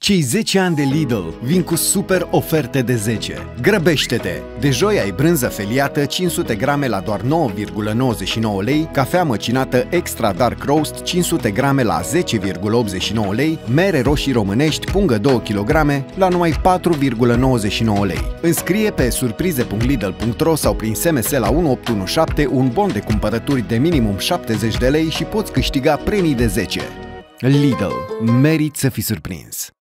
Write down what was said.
Cei 10 ani de Lidl vin cu super oferte de 10. Grăbește-te! De joi ai brânză feliată 500 grame la doar 9,99 lei, cafea măcinată Extra Dark Roast 500 grame la 10,89 lei, mere roșii românești pungă 2 kg la numai 4,99 lei. Înscrie pe surprize.lidl.ro sau prin SMS la 1817 un bon de cumpărături de minimum 70 de lei și poți câștiga premii de 10. Lidl. Merit să fii surprins!